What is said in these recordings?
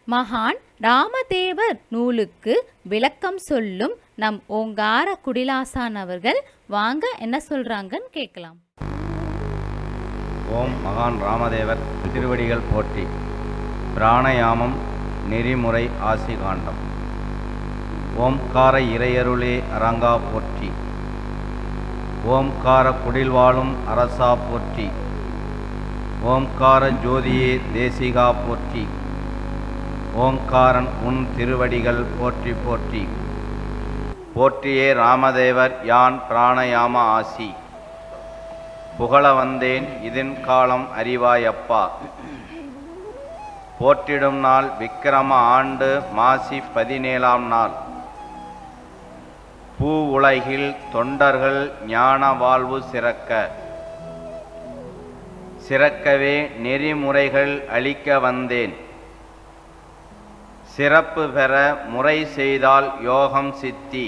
மகான் ராமதேவர் நூலுக்கு விளக்கம் சொல்லும் நம் ஓங்கார குடிலாசான் அவர்கள் வாங்க என்ன சொல்றாங்கன்னு கேட்கலாம். ஓம் மகான் ராமதேவர் திருவடிகள் போற்றி. பிராணயாமம் நெறிமுறை ஆசி காண்டம். ஓம்கார இறையருளே அரங்கா போற்றி. ஓம்கார குடில்வாழும் அரசா போற்றி. ஓம்கார ஜோதியே தேசிகா போற்றி. ஓங்காரன் உன் திருவடிகள் போற்றி போற்றி. போற்றியே ராமதேவர் யான் பிராணயாம ஆசி. புகழ வந்தேன் இதன் காலம் அறிவாயப்பா. போற்றிடும் நாள் விக்கிரம ஆண்டு மாசி 17ஆம் நாள். பூ உலகில் தொண்டர்கள் ஞான வாழ்வு சிறக்கவே நெறிமுறைகள் அளிக்க வந்தேன். சிறப்பு பெற முறை செய்தால் யோகம் சித்தி.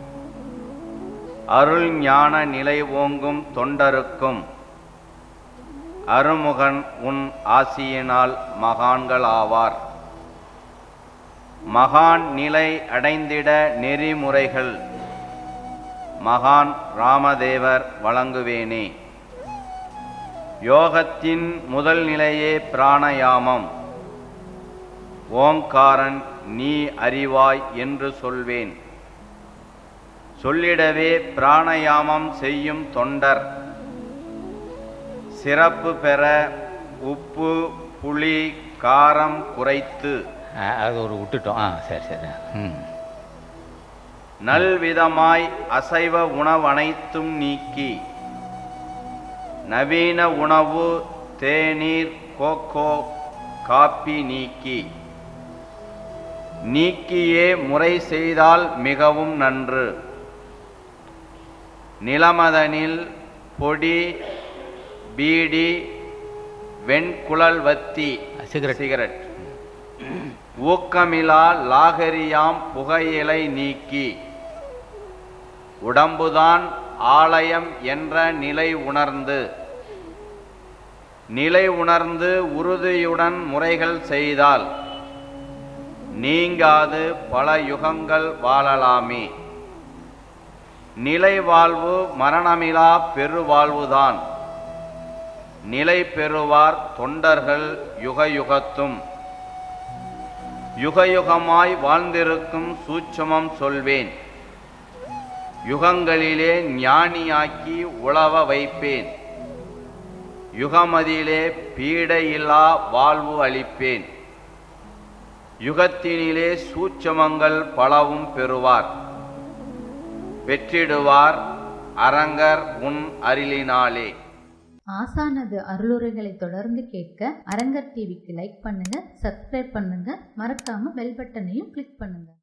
அருள் ஞான நிலை ஓங்கும் தொண்டருக்கும் அருமுகன் உன் ஆசியினால் மகான்கள் ஆவார். மகான் நிலை அடைந்திட நெறிமுறைகள் மகான் ராமதேவர் வழங்குவேனே. யோகத்தின் முதல் நிலையே பிராணயாமம். ஓங்காரன் நீ அறிவாய் என்று சொல்வேன். சொல்லிடவே பிராணயாமம் செய்யும் தொண்டர் சிறப்பு பெற உப்பு புளி காரம் குறைத்து அது ஒரு விட்டுட்டோம். சரி சரி. நல்விதமாய் அசைவ உணவு அனைத்தும் நீக்கி நவீன உணவு தேநீர் கோகோ காப்பி நீக்கியே முறை செய்தால் மிகவும் நன்று. நிலமதனில் பொடி பீடி வெண்குழல் வத்தி சிகரெட் ஊக்கமிலா லாகரியாம் புகையிலை நீக்கி உடம்புதான் ஆலயம் என்ற நிலை உணர்ந்து உறுதியுடன் முறைகள் செய்தால் நீங்காது பல யுகங்கள் வாழலாமே. நிலை வாழ்வு மரணமிலா பெருவாழ்வுதான். நிலை பெறுவார் தொண்டர்கள் யுகயுகத்தும். யுகயுகமாய் வாழ்ந்திருக்கும் சூட்சுமம் சொல்வேன். யுகங்களிலே ஞானியாக்கி உழவ வைப்பேன். யுகமதியிலே பீடையில்லா வாழ்வு அளிப்பேன். யுகத்தினிலே சூட்சமங்கள் பலவும் பெறுவார். வெற்றிடுவார் அரங்கர் உன் அருளினாலே. ஆசானது அருளுரைகளை தொடர்ந்து கேட்க அரங்கர் டிவிக்கு லைக் பண்ணுங்க, சப்ஸ்கிரைப் பண்ணுங்க, மறக்காம பெல் பட்டனையும் கிளிக் பண்ணுங்க.